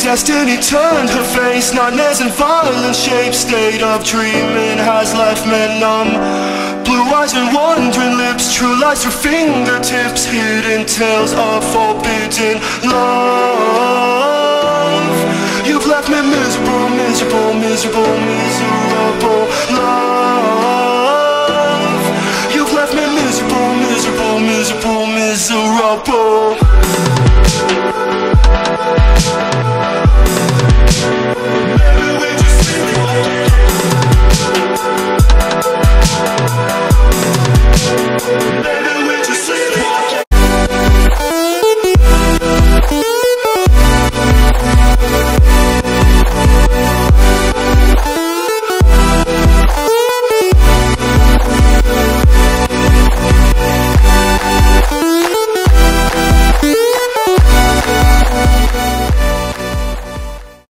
destiny turned her face. Nightmares and violent shapes. State of dreaming has left me numb. Blue eyes and wandering lips. True lies through fingertips. Hidden tales of forbidden love. You've left me miserable, miserable, miserable, miserable.